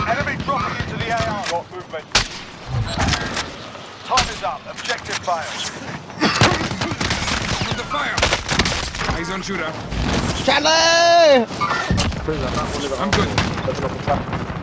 Enemy dropping into the AR. Got movement. Time is up. Objective failed. Under fire. Eyes on shooter. Charlie! Prison, I'm good. Stepping up the trap.